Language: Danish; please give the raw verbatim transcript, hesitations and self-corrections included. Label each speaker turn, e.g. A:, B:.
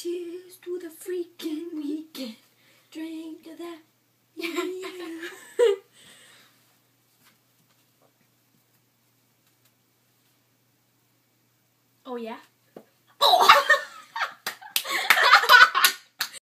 A: Cheers to the freaking weekend. Drink to that. Yeah.
B: Oh yeah?